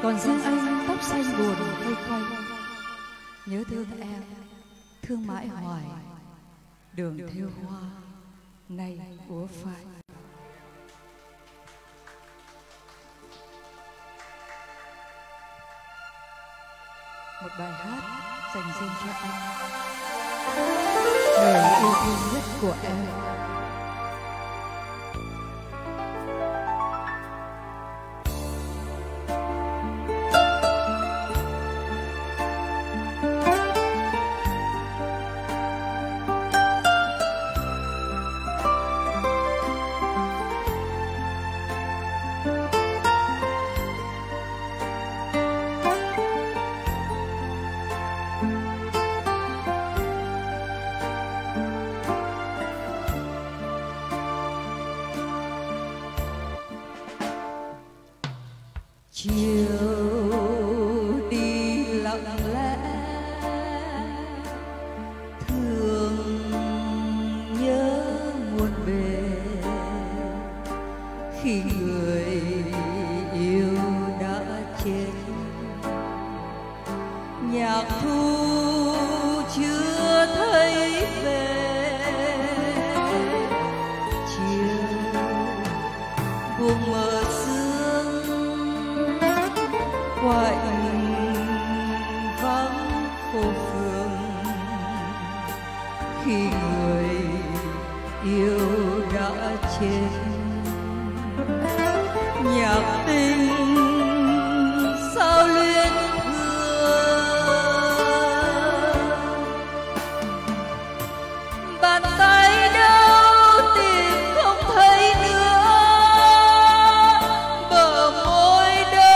Còn riêng anh tóc xanh buồn hơi quanh, nhớ thương em, thương mãi hoài, đường thêu hoa nay úa phai. Một bài hát dành riêng cho anh, người yêu thương nhất của em. Chiều đi lặng lẽ, thương nhớ muôn bề, khi người yêu đã chết. Nhạc thu chưa thấy về, chiều buông mờ quạnh vắng phố phường, khi người yêu đã chết. Nhạc tình sao luyến thương, bàn tay đâu tìm không thấy nữa, bờ môi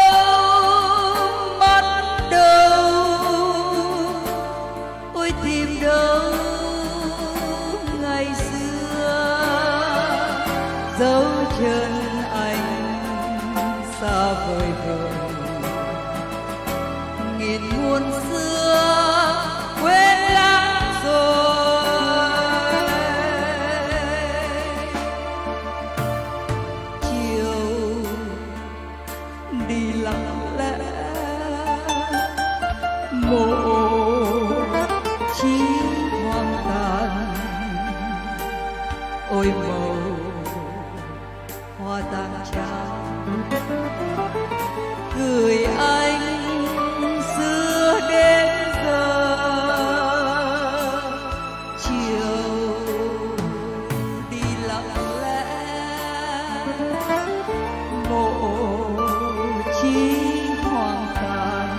tìm đâu ngày xưa, dấu chân anh xa vời vời, nghìn muôn xưa quên lãng rồi. Chiều đi lặng lẽ, mộ chỉ hoang tàn, ôi màu hoa tàn trao, gửi anh xưa đến giờ. Chiều đi lặng lẽ, mộ chỉ hoang tàn,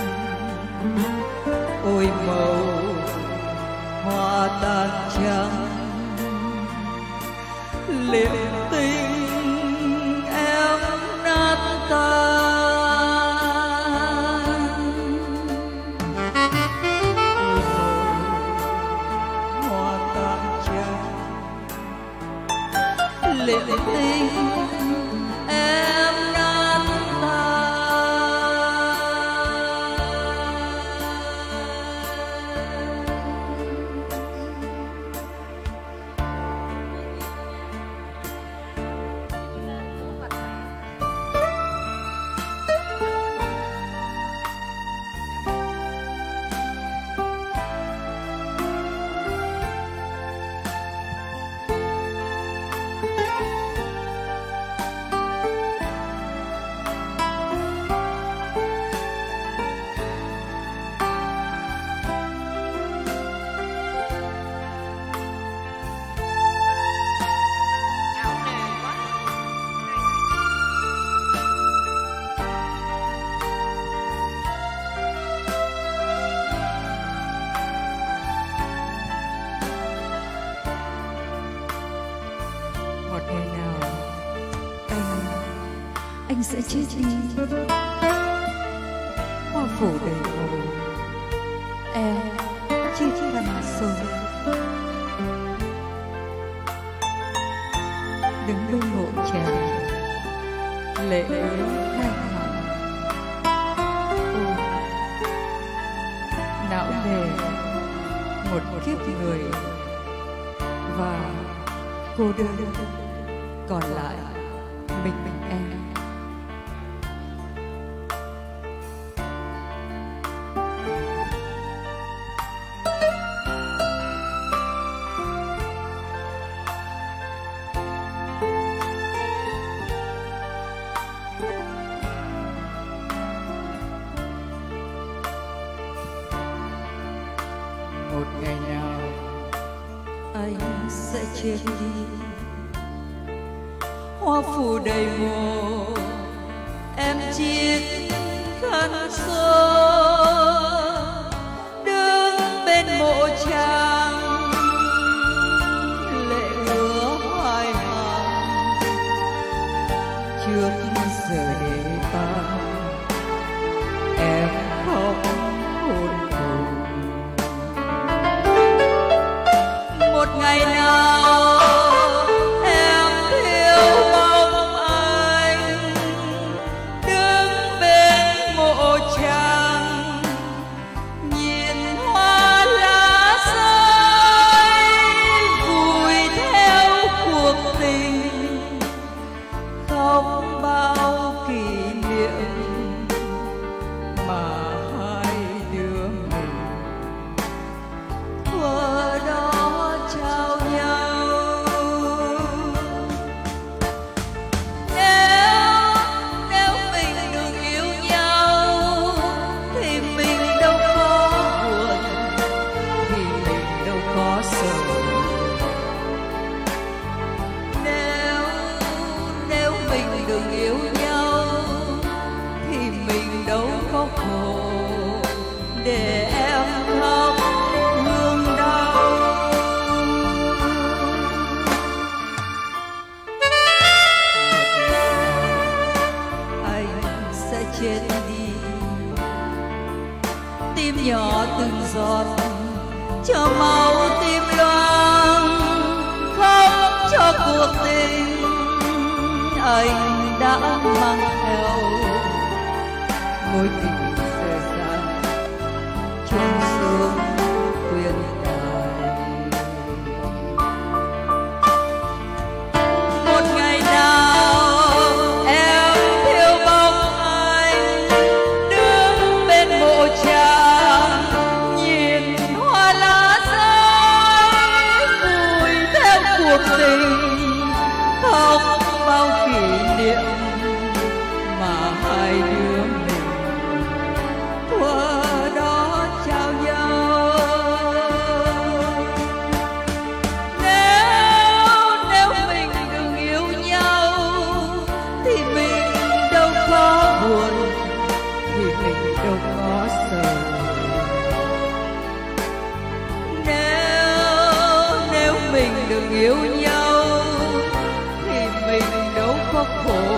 ôi màu hoa tàn trắng. Liệm tình em nát tan, hoa tàn trắng. Liệm tình em nát tan. Một ngày nào anh sẽ chết đi, hoa phủ đầy hồ, em chia thân rồi. Đứng bên mộ chèo, lệ ới hai hàng, ôi não nề một kiếp người và cô đơn còn lại mình em. sẽ chết đi. Hoa phủ đầy mồ em chiếc khăn xô đứng bên mộ chàng, lệ ứa hoài hàng trước giờ để ta em khóc hôn hồn. Một ngày nào em thiếu bóng anh đứng bên mộ chàng, nhìn hoa lá rơi vùi theo cuộc tình, khóc bao kỷ niệm mà hai đứa mình thuở đó trao nhau. Nếu mình đừng yêu nhau thì mình đâu có buồn, thì mình đâu có sầu. Nếu mình đừng yêu nhau thì mình đâu có khổ để em khóc hương đau. Anh sẽ chết đi, tim nhỏ từng giọt cho máu tim loang, khóc cho cuộc tình anh đã mang theo. Mối tình dở dang chôn xuống khuyên đài. Một ngày nào em thiếu bóng anh đứng bên mộ chàng, nhìn hoa lá rơi vùi theo cuộc tình, khóc bao kỷ niệm mà hai đứa mình thuở đó trao nhau. Nếu mình đừng yêu nhau thì mình đâu có buồn, thì mình đâu có sầu. Nếu mình đừng yêu nhau thì mình đâu có khổ